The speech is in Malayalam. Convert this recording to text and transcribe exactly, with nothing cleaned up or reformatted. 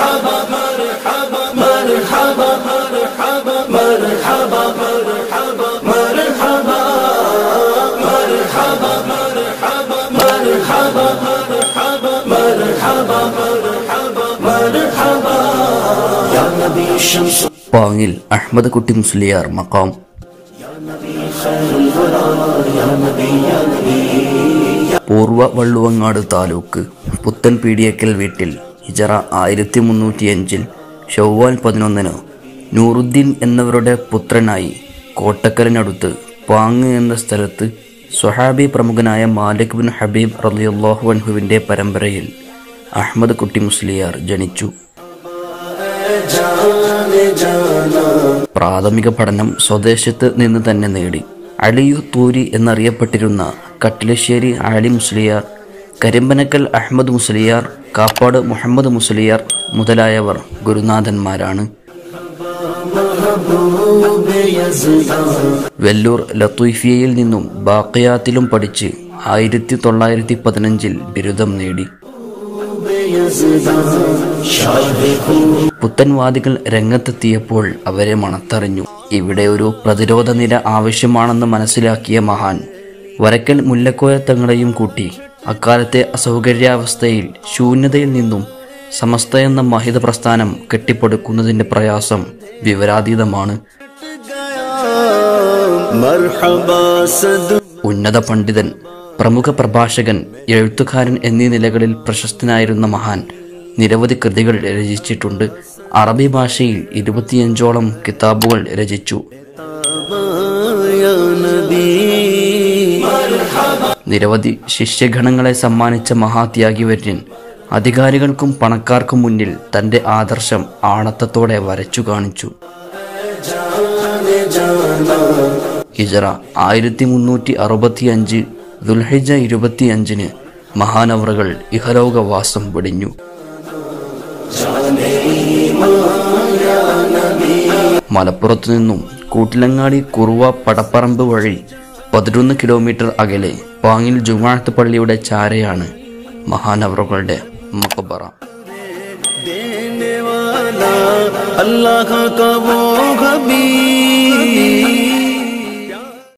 مرحبا مرحبا مرحبا مرحبا مرحبا مرحبا مرحبا مرحبا مرحبا مرحبا مرحبا مرحبا مرحبا مرحبا يا نبي الشمس പാങ്ങിൽ അഹ്മദ് കുട്ടി മുസ്ലിയാർ മഖാം. പൂർവ്വ വള്ളുവങ്ങാട് താലൂക്ക് പുത്തൻ പീടിയക്കൽ വീട്ടിൽ ഹിജറ ആയിരത്തി മുന്നൂറ്റി അഞ്ചിൽ ഷവ്വാൽ പതിനൊന്നിന് നൂറുദ്ദീൻ എന്നവരുടെ പുത്രനായി കോട്ടക്കലിനടുത്ത് പാങ് എന്ന സ്ഥലത്ത് സ്വഹാബി പ്രമുഖനായ മാലിക് ബിൻ ഹബീബ് റളിയല്ലാഹു അൻഹുവിൻ്റെ പരമ്പരയിൽ അഹ്മദ് കുട്ടി മുസ്ലിയാർ ജനിച്ചു. പ്രാഥമിക പഠനം സ്വദേശത്ത് നിന്ന് തന്നെ നേടി. അലിയു തൂരി എന്നറിയപ്പെട്ടിരുന്ന കട്ടിലശ്ശേരി ആലി മുസ്ലിയാർ, കരിമ്പനക്കൽ അഹ്മദ് മുസ്ലിയാർ, കാപ്പാട് മുഹമ്മദ് മുസ്ലിയാർ മുതലായവർ ഗുരുനാഥന്മാരാണ്. വെല്ലൂർ ലത്തീഫിയയിൽ നിന്നും ബാഖിയാത്തിലും പഠിച്ച് ആയിരത്തി തൊള്ളായിരത്തി പതിനഞ്ചിൽ ബിരുദം നേടി. പുത്തൻവാദികൾ രംഗത്തെത്തിയപ്പോൾ അവരെ മണത്തറിഞ്ഞു. ഇവിടെ ഒരു പ്രതിരോധ നിര ആവശ്യമാണെന്ന് മനസ്സിലാക്കിയ മഹാൻ വരക്കൽ മുല്ലക്കോയ തങ്ങളെയും കൂട്ടി അക്കാലത്തെ അസൗകര്യാവസ്ഥയിൽ ശൂന്യതയിൽ നിന്നും സമസ്ത എന്ന മഹിത പ്രസ്ഥാനം കെട്ടിപ്പടുക്കുന്നതിന്റെ പ്രയാസം വിവരാതീതമാണ്. ഉന്നത പണ്ഡിതൻ, പ്രമുഖ പ്രഭാഷകൻ, എഴുത്തുകാരൻ എന്നീ നിലകളിൽ പ്രശസ്തനായിരുന്ന മഹാൻ നിരവധി കൃതികൾ രചിച്ചിട്ടുണ്ട്. അറബി ഭാഷയിൽ ഇരുപത്തിയഞ്ചോളം കിതാബുകൾ രചിച്ചു. നിരവധി ശിഷ്യഗണങ്ങളെ സമ്മാനിച്ച മഹാത്യാഗിവര്യൻ അധികാരികൾക്കും പണക്കാർക്കും മുന്നിൽ തന്റെ ആദർശം ആണത്തത്തോടെ വരച്ചു കാണിച്ചു. ഹിജറ ആയിരത്തി മുന്നൂറ്റി അറുപത്തി അഞ്ച് ദുൽഹിജ്ജ ഇരുപത്തിയഞ്ചിന് മഹാനവറുകൾ ഇഹലോകവാസം വെടിഞ്ഞു. മലപ്പുറത്തു നിന്നും കൂട്ടിലങ്ങാടി കുറുവ പടപ്പറമ്പ് വഴി പതിനൊന്ന് കിലോമീറ്റർ അകലെ പാങ്ങിൽ ജുമാഅത്ത് പള്ളിയുടെ ചാരയാണ് മഹാനവറുകളുടെ മഖബറ. अल्लाह का वो हबीब